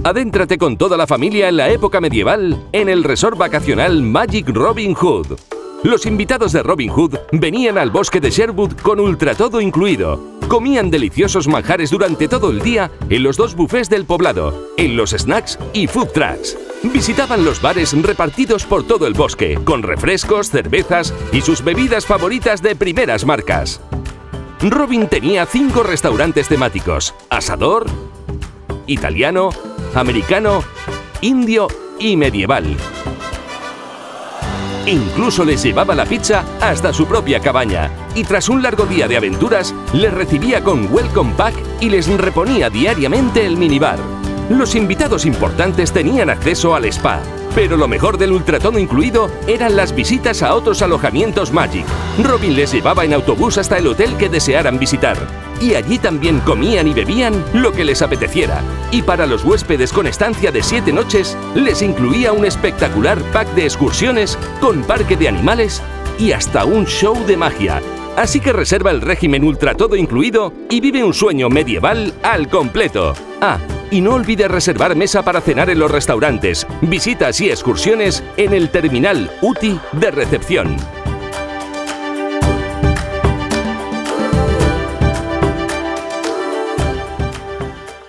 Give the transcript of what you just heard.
Adéntrate con toda la familia en la época medieval en el resort vacacional Magic Robin Hood. Los invitados de Robin Hood venían al bosque de Sherwood con ultratodo incluido. Comían deliciosos manjares durante todo el día en los 2 bufés del poblado, en los snacks y food trucks. Visitaban los bares repartidos por todo el bosque, con refrescos, cervezas y sus bebidas favoritas de primeras marcas. Robin tenía 5 restaurantes temáticos: asador, italiano, americano, indio y medieval. Incluso les llevaba la pizza hasta su propia cabaña y tras un largo día de aventuras les recibía con welcome pack y les reponía diariamente el minibar. Los invitados importantes tenían acceso al spa, pero lo mejor del ultratodo incluido eran las visitas a otros alojamientos Magic. Robin les llevaba en autobús hasta el hotel que desearan visitar y allí también comían y bebían lo que les apeteciera. Y para los huéspedes con estancia de 7 noches, les incluía un espectacular pack de excursiones con parque de animales y hasta un show de magia. Así que reserva el régimen ultratodo incluido y vive un sueño medieval al completo. Ah, y no olvides reservar mesa para cenar en los restaurantes, visitas y excursiones en el terminal UTI de recepción.